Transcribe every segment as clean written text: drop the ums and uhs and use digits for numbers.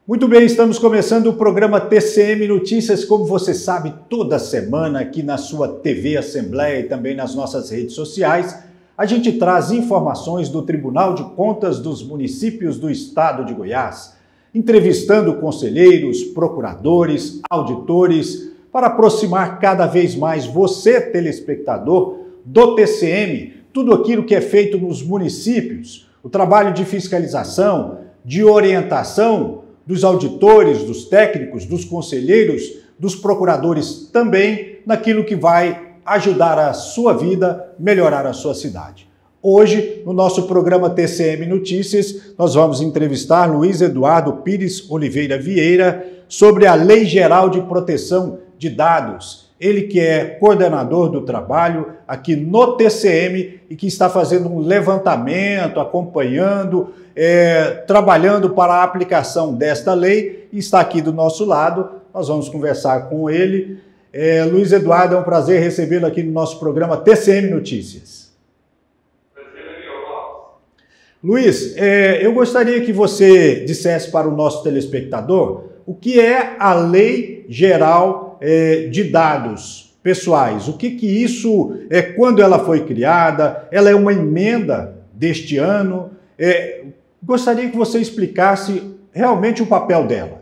Muito bem, estamos começando o programa TCM Notícias, como você sabe, toda semana aqui na sua TV Assembleia e também nas nossas redes sociais, a gente traz informações do Tribunal de Contas dos Municípios do Estado de Goiás, entrevistando conselheiros, procuradores, auditores, para aproximar cada vez mais você, telespectador, do TCM, tudo aquilo que é feito nos municípios, o trabalho de fiscalização, de orientação, dos auditores, dos técnicos, dos conselheiros, dos procuradores também, naquilo que vai ajudar a sua vida, melhorar a sua cidade. Hoje, no nosso programa TCM Notícias, nós vamos entrevistar Luiz Eduardo Pires Oliveira Vieira sobre a Lei Geral de Proteção de Dados. Ele que é coordenador do trabalho aqui no TCM e que está fazendo um levantamento, acompanhando, trabalhando para a aplicação desta lei e está aqui do nosso lado. Nós vamos conversar com ele. Luiz Eduardo, é um prazer recebê-lo aqui no nosso programa TCM Notícias. Luiz, eu gostaria que você dissesse para o nosso telespectador o que é a Lei Geral de Dados Pessoais. O que isso é, quando ela foi criada, ela é uma emenda deste ano. Gostaria que você explicasse realmente o papel dela.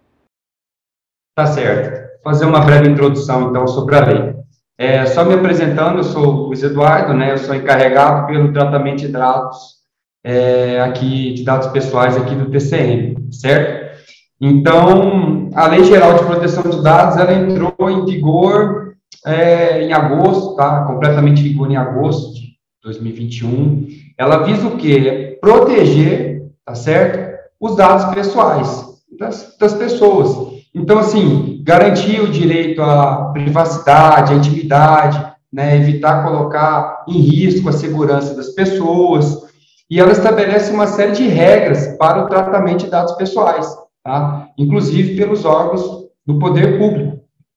Tá certo. Vou fazer uma breve introdução, então, sobre a lei. Só me apresentando, eu sou o Luiz Eduardo, né? Eu sou encarregado pelo tratamento de dados, aqui, de dados pessoais aqui do TCM, certo? Então, a Lei Geral de Proteção de Dados, ela entrou em vigor em agosto, tá? Completamente em vigor em agosto de 2021. Ela visa o quê? Proteger, tá certo? Os dados pessoais das pessoas. Então, assim, garantir o direito à privacidade, à intimidade, né? Evitar colocar em risco a segurança das pessoas. E ela estabelece uma série de regras para o tratamento de dados pessoais, tá? Inclusive pelos órgãos do poder público.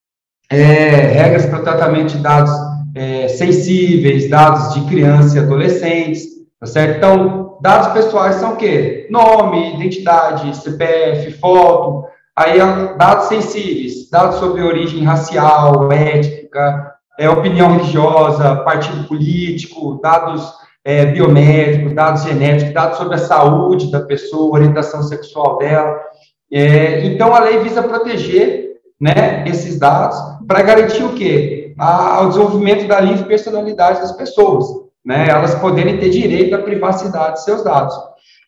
Regras para o tratamento de dados sensíveis, dados de crianças e adolescentes, tá certo? Então, dados pessoais são o quê? Nome, identidade, CPF, foto. Aí, dados sensíveis, dados sobre origem racial, étnica, opinião religiosa, partido político, dados biométricos, dados genéticos, dados sobre a saúde da pessoa, orientação sexual dela. Então, a lei visa proteger, né, esses dados para garantir o quê? O desenvolvimento da livre personalidade das pessoas, né, elas poderem ter direito à privacidade de seus dados.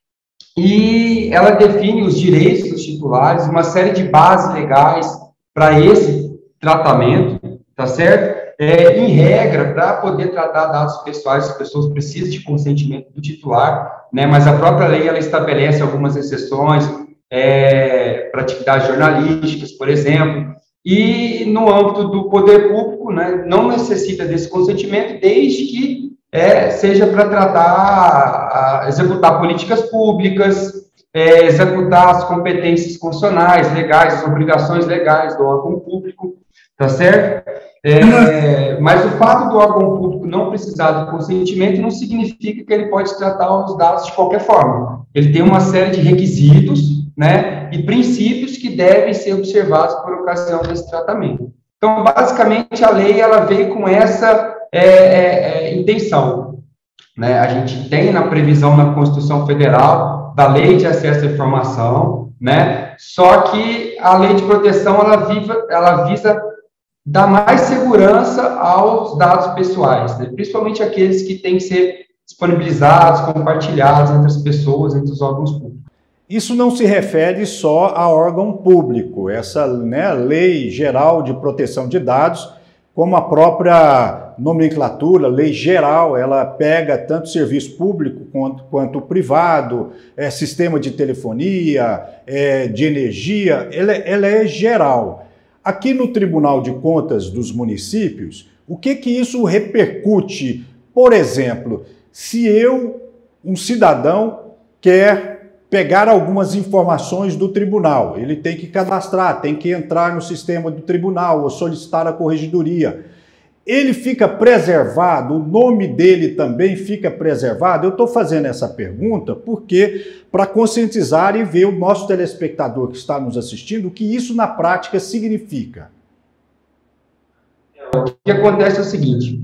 E ela define os direitos dos titulares, uma série de bases legais para esse tratamento, tá certo? Em regra, para poder tratar dados pessoais, as pessoas precisam de consentimento do titular, né, mas a própria lei, ela estabelece algumas exceções, para atividades jornalísticas, por exemplo, e no âmbito do poder público, né, não necessita desse consentimento, desde que seja para tratar, executar políticas públicas, executar as competências constitucionais, legais, as obrigações legais do órgão público, tá certo? Mas o fato do órgão público não precisar do consentimento não significa que ele pode tratar os dados de qualquer forma. Ele tem uma série de requisitos, né, e princípios que devem ser observados por ocasião desse tratamento. Então, basicamente, a lei ela veio com essa intenção, né? A gente tem na previsão na Constituição Federal da Lei de Acesso à Informação, né? Só que a Lei de Proteção ela visa dar mais segurança aos dados pessoais, né? Principalmente aqueles que têm que ser disponibilizados, compartilhados entre as pessoas, entre os órgãos públicos. Isso não se refere só a órgão público. Essa, né, Lei Geral de Proteção de Dados, como a própria nomenclatura, lei geral, ela pega tanto serviço público quanto privado, sistema de telefonia, de energia, ela é geral. Aqui no Tribunal de Contas dos Municípios, o que isso repercute? Por exemplo, se um cidadão, quer pegar algumas informações do tribunal, ele tem que cadastrar, tem que entrar no sistema do tribunal ou solicitar a corregedoria. ele fica preservado, o nome dele também fica preservado? Eu estou fazendo essa pergunta porque para conscientizar e ver o nosso telespectador que está nos assistindo o que isso na prática significa. O que acontece é o seguinte,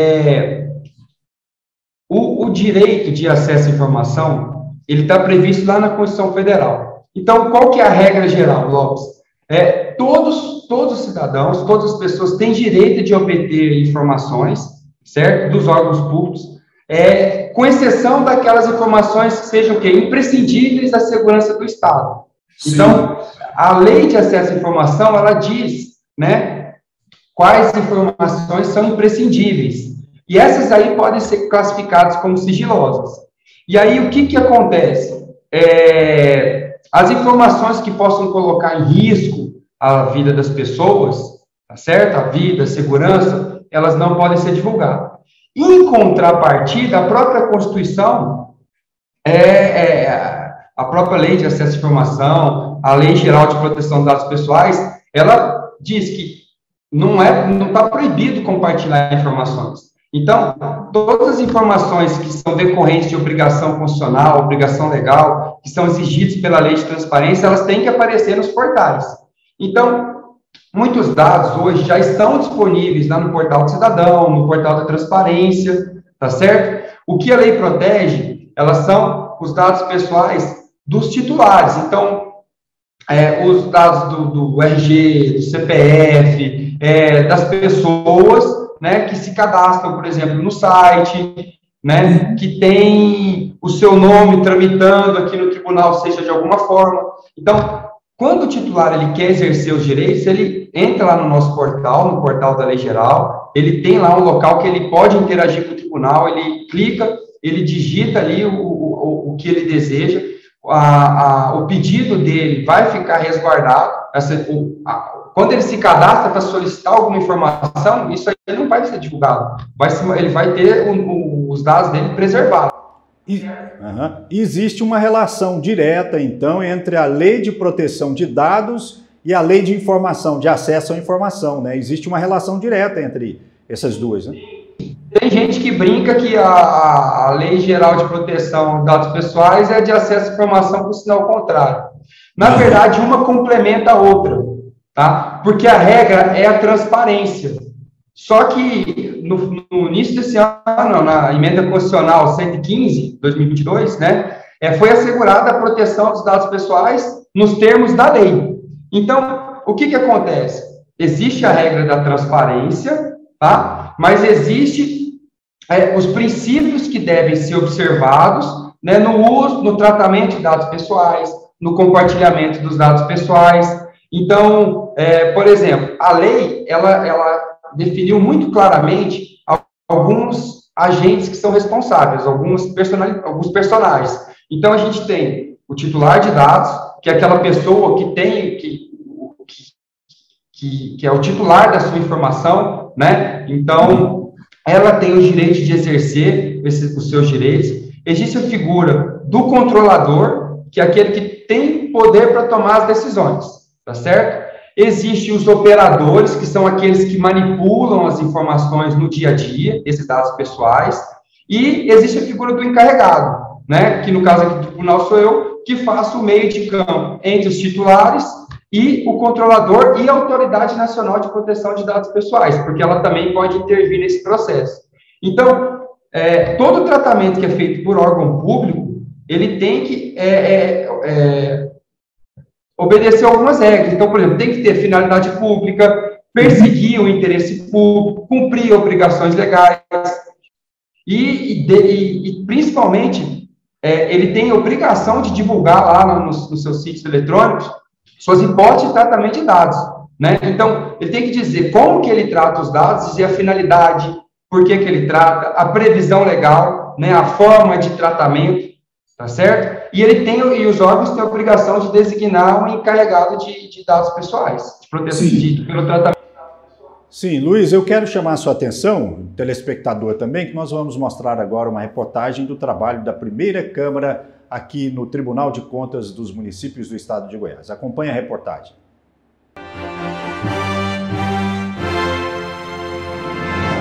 o direito de acesso à informação, ele está previsto lá na Constituição Federal. Então, qual que é a regra geral, Lopes? Todos os cidadãos, todas as pessoas têm direito de obter informações, certo? Dos órgãos públicos, com exceção daquelas informações que sejam o quê? Imprescindíveis à segurança do Estado. Sim. Então, a lei de acesso à informação, ela diz, né, quais informações são imprescindíveis. E essas aí podem ser classificadas como sigilosas. E aí, o que acontece? As informações que possam colocar em risco a vida das pessoas, tá certo? A vida, a segurança, elas não podem ser divulgadas. Em contrapartida, a própria Constituição, a própria Lei de Acesso à Informação, a Lei Geral de Proteção de Dados Pessoais, ela diz que não está proibido compartilhar informações. Então, todas as informações que são decorrentes de obrigação constitucional, obrigação legal, que são exigidas pela Lei de Transparência, elas têm que aparecer nos portais. Então, muitos dados hoje já estão disponíveis lá no Portal do Cidadão, no Portal da Transparência, tá certo? O que a lei protege, elas são os dados pessoais dos titulares. Então, os dados do RG, do CPF, das pessoas, né, que se cadastram, por exemplo, no site, né, que tem o seu nome tramitando aqui no tribunal, seja de alguma forma. Então, quando o titular ele quer exercer os direitos, ele entra lá no nosso portal, no portal da Lei Geral, ele tem lá um local que ele pode interagir com o tribunal, ele clica, ele digita ali o que ele deseja, o pedido dele vai ficar resguardado, quando ele se cadastra para solicitar alguma informação, isso aí não vai ser divulgado, ele vai ter os dados dele preservados. Existe uma relação direta, então, entre a Lei de Proteção de Dados e a Lei de Informação, de Acesso à Informação, né? Existe uma relação direta entre essas duas, né? Tem gente que brinca que a Lei Geral de Proteção de Dados Pessoais é de acesso à informação por sinal contrário. Na verdade, uma complementa a outra, tá? Porque a regra é a transparência. Só que no início desse ano, na emenda constitucional 115, 2022, né, foi assegurada a proteção dos dados pessoais nos termos da lei. Então, o que acontece? Existe a regra da transparência, tá? Mas existe os princípios que devem ser observados, né, no uso, no tratamento de dados pessoais, no compartilhamento dos dados pessoais. Então, por exemplo, a lei, ela definiu muito claramente alguns agentes que são responsáveis, alguns personagens. Então, a gente tem o titular de dados, que é aquela pessoa que tem, que é o titular da sua informação, né? Então, ela tem o direito de exercer os seus direitos. Existe a figura do controlador, que é aquele que tem poder para tomar as decisões, tá certo? Existem os operadores, que são aqueles que manipulam as informações no dia a dia, esses dados pessoais, e existe a figura do encarregado, né, que no caso aqui do tribunal sou eu, que faço o meio de campo entre os titulares e o controlador e a Autoridade Nacional de Proteção de Dados Pessoais, porque ela também pode intervir nesse processo. Então, todo tratamento que é feito por órgão público, ele tem que obedecer algumas regras. Então, por exemplo, tem que ter finalidade pública, perseguir o interesse público, cumprir obrigações legais e principalmente, ele tem a obrigação de divulgar lá nos seus sítios eletrônicos suas hipóteses de tratamento de dados, né? Então, ele tem que dizer como que ele trata os dados, dizer a finalidade, por que ele trata, a previsão legal, né, a forma de tratamento, tá certo? E os órgãos têm a obrigação de designar um encarregado de dados pessoais, de proteção pelo tratamento. Sim, Luiz, eu quero chamar a sua atenção, telespectador também, que nós vamos mostrar agora uma reportagem do trabalho da primeira Câmara aqui no Tribunal de Contas dos Municípios do Estado de Goiás. Acompanhe a reportagem.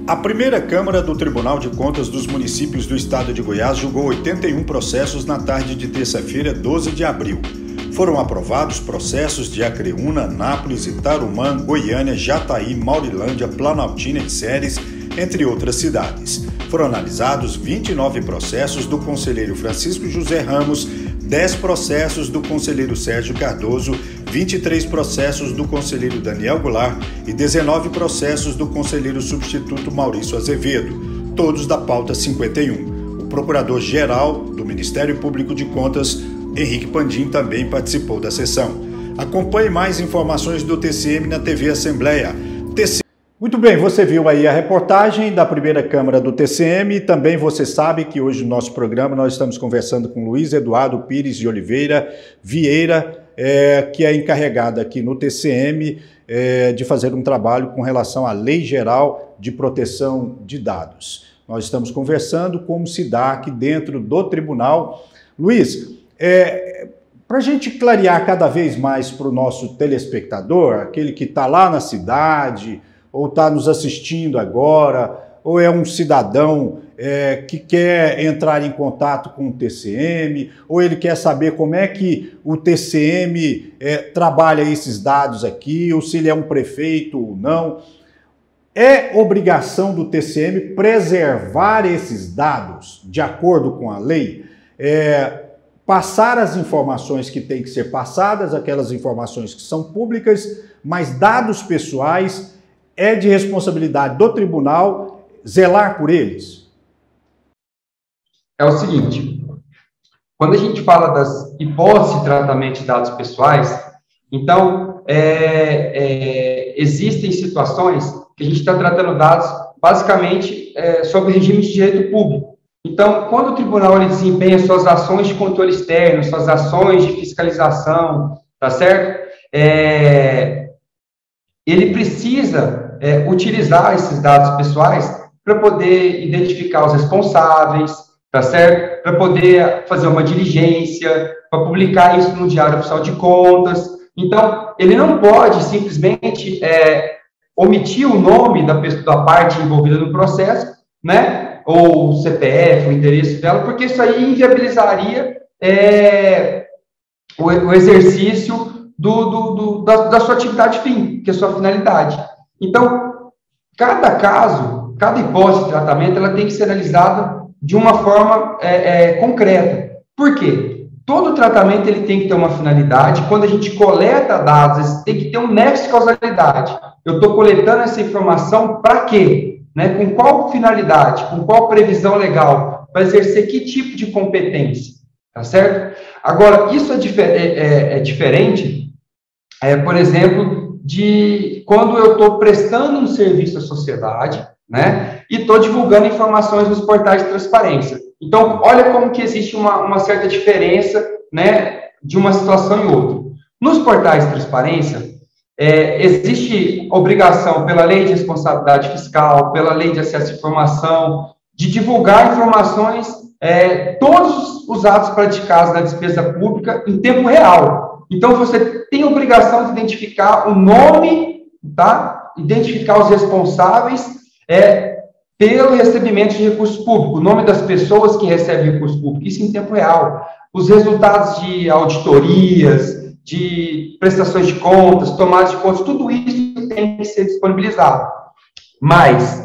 A primeira Câmara do Tribunal de Contas dos Municípios do Estado de Goiás julgou 81 processos na tarde de terça-feira, 12 de abril. Foram aprovados processos de Acreúna, Anápolis, Itarumã, Goiânia, Jataí, Maurilândia, Planaltina e Ceres, entre outras cidades. Foram analisados 29 processos do conselheiro Francisco José Ramos, 10 processos do conselheiro Sérgio Cardoso, 23 processos do conselheiro Daniel Goulart e 19 processos do conselheiro substituto Maurício Azevedo, todos da pauta 51. O procurador-geral do Ministério Público de Contas, Henrique Pandim, também participou da sessão. Acompanhe mais informações do TCM na TV Assembleia. Muito bem, você viu aí a reportagem da primeira Câmara do TCM. Também você sabe que hoje no nosso programa nós estamos conversando com Luiz Eduardo Pires de Oliveira Vieira, que é encarregado aqui no TCM de fazer um trabalho com relação à Lei Geral de Proteção de Dados. Nós estamos conversando como se dá aqui dentro do tribunal. Luiz, para a gente clarear cada vez mais para o nosso telespectador, aquele que está lá na cidade, ou está nos assistindo agora, ou é um cidadão que quer entrar em contato com o TCM, ou ele quer saber como é que o TCM trabalha esses dados aqui, ou se ele é um prefeito ou não. É obrigação do TCM preservar esses dados de acordo com a lei, passar as informações que têm que ser passadas, aquelas informações que são públicas, mas dados pessoais é de responsabilidade do tribunal zelar por eles? É o seguinte, quando a gente fala das hipóteses de tratamento de dados pessoais, então, existem situações que a gente está tratando dados basicamente sobre regime de direito público. Então, quando o tribunal ele desempenha suas ações de controle externo, suas ações de fiscalização, tá certo? Ele precisa utilizar esses dados pessoais para poder identificar os responsáveis, tá certo? Para poder fazer uma diligência, para publicar isso no Diário Oficial de Contas. Então, ele não pode simplesmente omitir o nome da parte envolvida no processo, né? Ou o CPF, o endereço dela, porque isso aí inviabilizaria o exercício da sua atividade fim, que é a sua finalidade. Então, cada caso, cada hipótese de tratamento, ela tem que ser analisada de uma forma concreta. Por quê? Todo tratamento ele tem que ter uma finalidade. Quando a gente coleta dados, tem que ter um nexo de causalidade. Eu estou coletando essa informação para quê? Né? Com qual finalidade? Com qual previsão legal? Para exercer que tipo de competência? Tá certo? Agora, isso é diferente, por exemplo, de quando eu estou prestando um serviço à sociedade, né, e estou divulgando informações nos portais de transparência. Então, olha como que existe uma certa diferença, né, de uma situação e outra. Nos portais de transparência, existe obrigação pela lei de responsabilidade fiscal, pela lei de acesso à informação, de divulgar informações, todos os atos praticados na despesa pública em tempo real. Então, você tem a obrigação de identificar o nome, tá? Identificar os responsáveis pelo recebimento de recursos públicos, o nome das pessoas que recebem recursos públicos, isso em tempo real. Os resultados de auditorias, de prestações de contas, tomadas de contas, tudo isso tem que ser disponibilizado. Mas,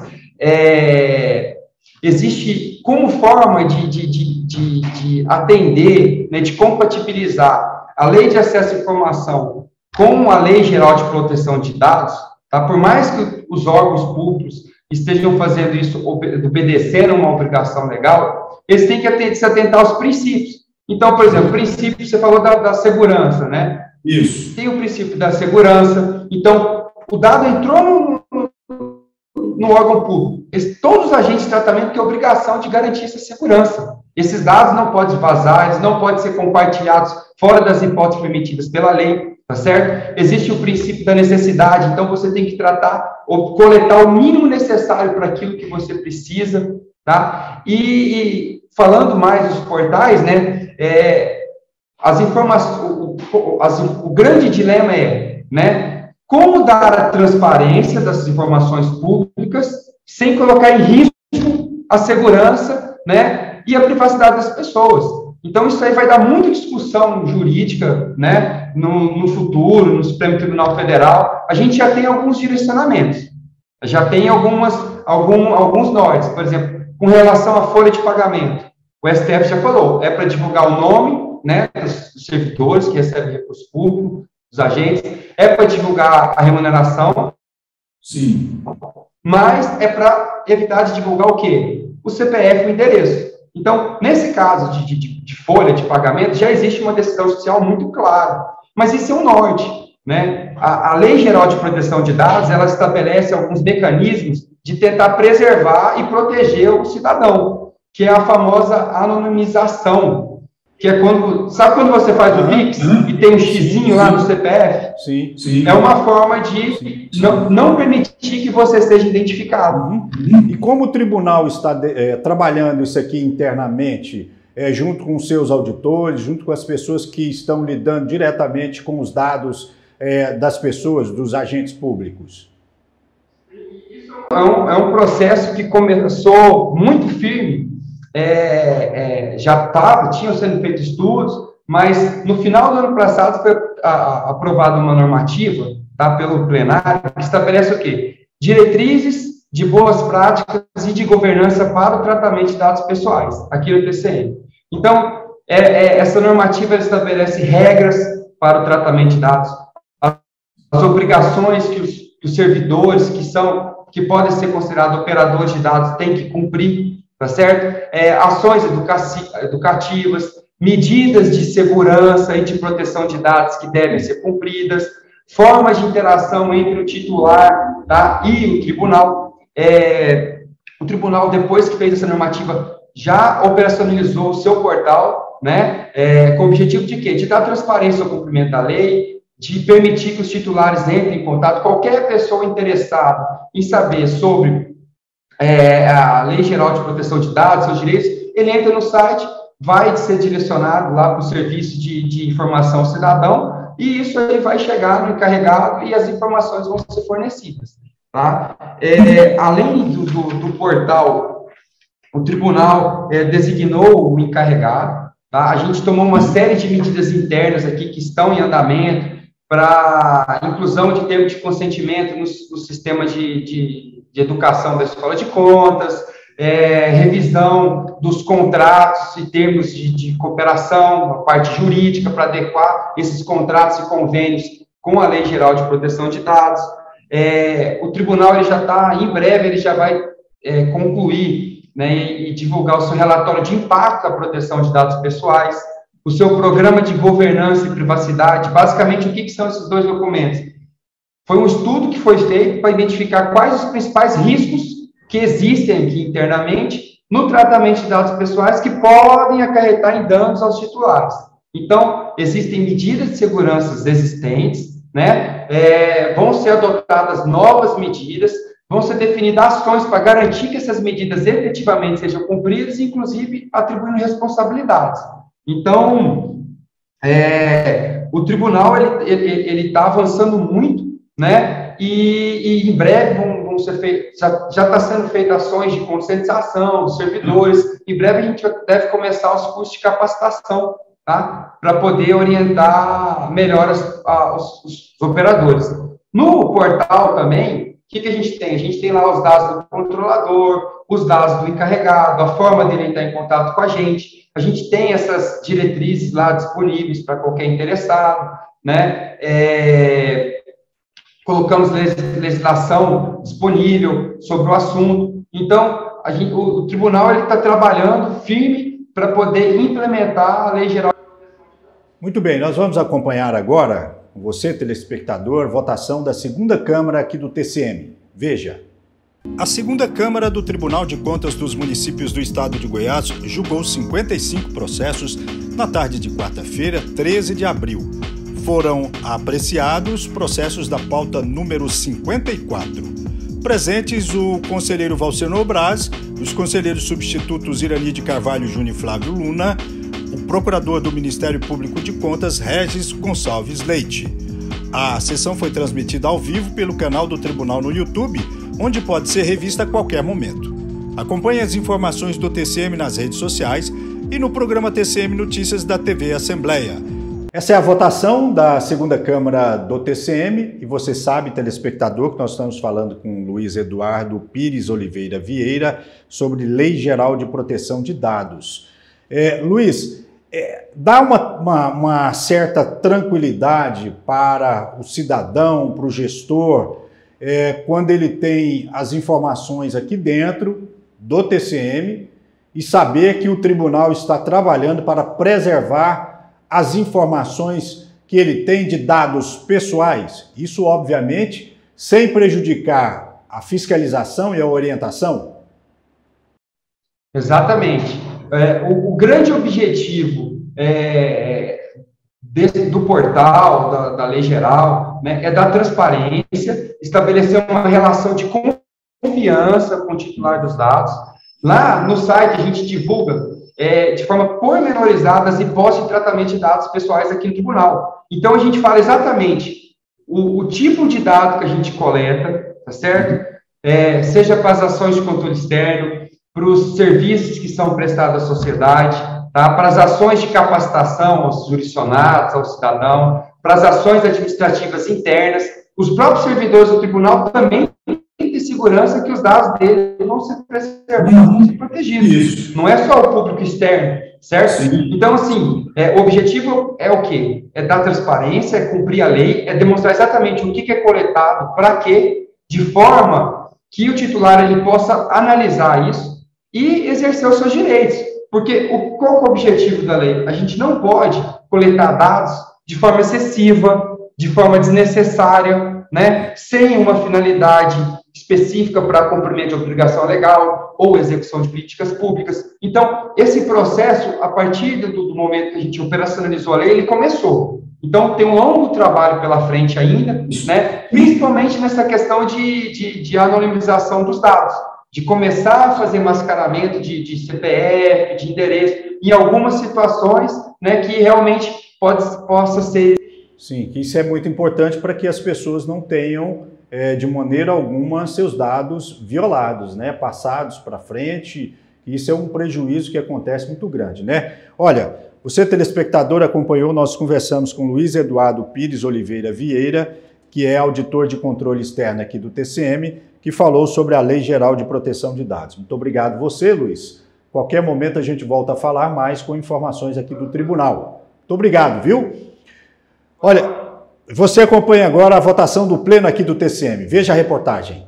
existe como forma de atender, né, de compatibilizar a Lei de Acesso à Informação com a Lei Geral de Proteção de Dados, tá? Por mais que os órgãos públicos estejam fazendo isso, obedecendo uma obrigação legal, eles têm que se atentar aos princípios. Então, por exemplo, o princípio, você falou da segurança, né? Isso. Tem o princípio da segurança. Então, o dado entrou no órgão público. Todos os agentes de tratamento têm a obrigação de garantir essa segurança. Esses dados não podem vazar, eles não podem ser compartilhados fora das hipóteses permitidas pela lei, tá certo? Existe o princípio da necessidade, então você tem que tratar ou coletar o mínimo necessário para aquilo que você precisa, tá? E falando mais dos portais, né, as informações, o grande dilema né, como dar a transparência das informações públicas, sem colocar em risco a segurança, né, e a privacidade das pessoas. Então, isso aí vai dar muita discussão jurídica, né, no futuro, no Supremo Tribunal Federal. A gente já tem alguns direcionamentos, já tem alguns nortes, por exemplo, com relação à folha de pagamento. O STF já falou, é para divulgar o nome, né, dos servidores que recebem recurso público, dos agentes, é para divulgar a remuneração. Sim. Mas é para evitar de divulgar o quê? O CPF e o endereço. Então, nesse caso de folha de pagamento, já existe uma decisão judicial muito clara. Mas isso é um norte, né? A Lei Geral de Proteção de Dados, ela estabelece alguns mecanismos de tentar preservar e proteger o cidadão, que é a famosa anonimização, que é quando, sabe quando você faz o Pix e tem um xizinho lá no CPF? Sim. É uma forma de não permitir que você seja identificado. E como o tribunal está trabalhando isso aqui internamente, junto com os seus auditores, junto com as pessoas que estão lidando diretamente com os dados das pessoas, dos agentes públicos? É um processo que começou muito firme, tinham sendo feitos estudos, mas no final do ano passado foi aprovada uma normativa, tá, pelo plenário, que estabelece o quê? Diretrizes de boas práticas e de governança para o tratamento de dados pessoais, aqui no TCM. Então, essa normativa estabelece regras para o tratamento de dados, as obrigações que os servidores que podem ser considerados operadores de dados têm que cumprir, tá certo? Ações educativas, medidas de segurança e de proteção de dados que devem ser cumpridas, formas de interação entre o titular, tá, e o tribunal. O tribunal, depois que fez essa normativa, já operacionalizou o seu portal, né, com o objetivo de quê? De dar transparência ao cumprimento da lei, de permitir que os titulares entrem em contato, qualquer pessoa interessada em saber sobre a Lei Geral de Proteção de Dados, seus direitos, ele entra no site, vai ser direcionado lá para o serviço de informação ao cidadão, e isso aí vai chegar no encarregado e as informações vão ser fornecidas. Tá? Além do portal, o tribunal designou o encarregado, tá? A gente tomou uma série de medidas internas aqui que estão em andamento para inclusão de termo de consentimento no sistema de educação da Escola de Contas, revisão dos contratos e termos de cooperação, a parte jurídica, para adequar esses contratos e convênios com a Lei Geral de Proteção de Dados. O tribunal em breve, ele já vai concluir, né, e divulgar o seu relatório de impacto à proteção de dados pessoais, o seu programa de governança e privacidade. Basicamente, o que são esses dois documentos? Foi um estudo que foi feito para identificar quais os principais riscos que existem aqui internamente no tratamento de dados pessoais que podem acarretar em danos aos titulares. Então, existem medidas de segurança existentes, né? Vão ser adotadas novas medidas, vão ser definidas ações para garantir que essas medidas efetivamente sejam cumpridas, inclusive atribuindo responsabilidades. Então, o tribunal ele está avançando muito, né? E em breve vão ser feitas, já está sendo feitas ações de conscientização dos servidores. Em breve a gente deve começar os cursos de capacitação, tá? Para poder orientar melhor os operadores. No portal também, o que a gente tem? A gente tem lá os dados do controlador, os dados do encarregado, a forma dele entrar em contato com a gente. A gente tem essas diretrizes lá disponíveis para qualquer interessado, né? Colocamos legislação disponível sobre o assunto. Então, o tribunal está trabalhando firme para poder implementar a Lei Geral. Muito bem, nós vamos acompanhar agora, com você, telespectador, votação da segunda Câmara aqui do TCM. Veja. A segunda Câmara do Tribunal de Contas dos Municípios do Estado de Goiás julgou 55 processos na tarde de quarta-feira, 13 de abril. Foram apreciados processos da pauta número 54. Presentes o conselheiro Valceno Braz, os conselheiros substitutos Irani de Carvalho Júnior e Flávio Luna, o procurador do Ministério Público de Contas Regis Gonçalves Leite. A sessão foi transmitida ao vivo pelo canal do Tribunal no YouTube, onde pode ser revista a qualquer momento. Acompanhe as informações do TCM nas redes sociais e no programa TCM Notícias da TV Assembleia. Essa é a votação da segunda Câmara do TCM e você sabe, telespectador, que nós estamos falando com Luiz Eduardo Pires Oliveira Vieira sobre Lei Geral de Proteção de Dados. Luiz, dá uma certa tranquilidade para o cidadão, para o gestor, quando ele tem as informações aqui dentro do TCM e saber que o tribunal está trabalhando para preservar as informações que ele tem de dados pessoais. Isso, obviamente, sem prejudicar a fiscalização e a orientação? Exatamente. O grande objetivo do portal, da lei geral, né, é dar transparência, estabelecer uma relação de confiança com o titular dos dados. Lá no site a gente divulga de forma pormenorizada as hipóteses de tratamento de dados pessoais aqui no tribunal. Então, a gente fala exatamente o tipo de dado que a gente coleta, tá certo? Seja para as ações de controle externo, para os serviços que são prestados à sociedade, tá? Para as ações de capacitação aos jurisdicionados, ao cidadão, para as ações administrativas internas. Os próprios servidores do tribunal também têm de segurança que os dados dele vão ser preservados, vão ser protegidos. Isso. Não é só o público externo, certo? Sim. Então, assim, o objetivo é o quê? É dar transparência, é cumprir a lei, é demonstrar exatamente o que é coletado, para quê, de forma que o titular ele possa analisar isso e exercer os seus direitos. Porque qual é o objetivo da lei? A gente não pode coletar dados de forma excessiva, de forma desnecessária, né? Sem uma finalidade específica para cumprimento de obrigação legal ou execução de políticas públicas. Então, esse processo, a partir do momento que a gente operacionalizou a lei, ele começou. Então, tem um longo trabalho pela frente ainda, né? Principalmente nessa questão de anonimização dos dados, de começar a fazer mascaramento de CPF, de endereço, em algumas situações, né, que realmente possa ser. Sim, que isso é muito importante para que as pessoas não tenham, de maneira alguma, seus dados violados, né, passados para frente. Isso é um prejuízo que acontece muito grande, né? Olha, você, telespectador, acompanhou, nós conversamos com Luiz Eduardo Pires Oliveira Vieira, que é auditor de controle externo aqui do TCM, que falou sobre a Lei Geral de Proteção de Dados. Muito obrigado você, Luiz. Qualquer momento a gente volta a falar mais com informações aqui do tribunal. Muito obrigado, viu? Olha, você acompanha agora a votação do Pleno aqui do TCM. Veja a reportagem.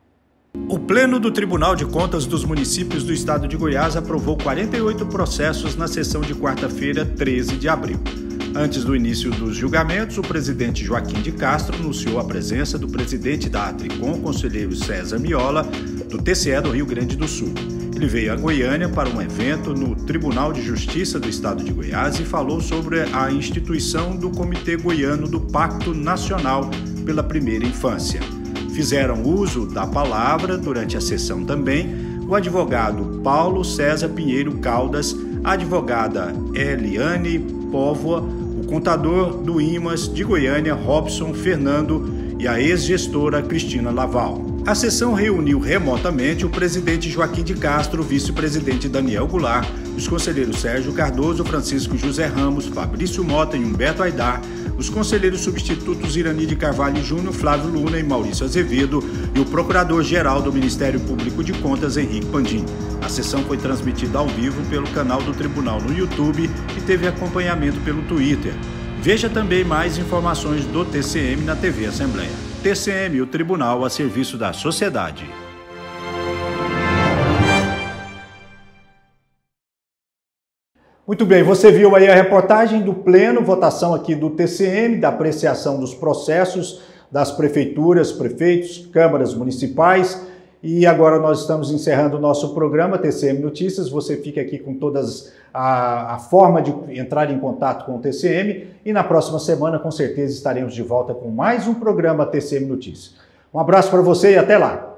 O Pleno do Tribunal de Contas dos Municípios do Estado de Goiás aprovou 48 processos na sessão de quarta-feira, 13 de abril. Antes do início dos julgamentos, o presidente Joaquim de Castro anunciou a presença do presidente da ATRICOM, o conselheiro César Miola, do TCE do Rio Grande do Sul. Ele veio a Goiânia para um evento no Tribunal de Justiça do Estado de Goiás e falou sobre a instituição do Comitê Goiano do Pacto Nacional pela Primeira Infância. Fizeram uso da palavra durante a sessão também o advogado Paulo César Pinheiro Caldas, a advogada Eliane Póvoa, o contador do IMAS de Goiânia, Robson Fernando, e a ex-gestora Cristina Laval. A sessão reuniu remotamente o presidente Joaquim de Castro, o vice-presidente Daniel Goulart, os conselheiros Sérgio Cardoso, Francisco José Ramos, Fabrício Mota e Humberto Aidar, os conselheiros substitutos Irani de Carvalho Júnior, Flávio Luna e Maurício Azevedo e o procurador-geral do Ministério Público de Contas, Henrique Pandim. A sessão foi transmitida ao vivo pelo canal do Tribunal no YouTube e teve acompanhamento pelo Twitter. Veja também mais informações do TCM na TV Assembleia. TCM, o Tribunal a serviço da sociedade. Muito bem, você viu aí a reportagem do Pleno, votação aqui do TCM, da apreciação dos processos das prefeituras, prefeitos, câmaras municipais. E agora nós estamos encerrando o nosso programa TCM Notícias. Você fica aqui com todas a forma de entrar em contato com o TCM e na próxima semana, com certeza, estaremos de volta com mais um programa TCM Notícias. Um abraço para você e até lá!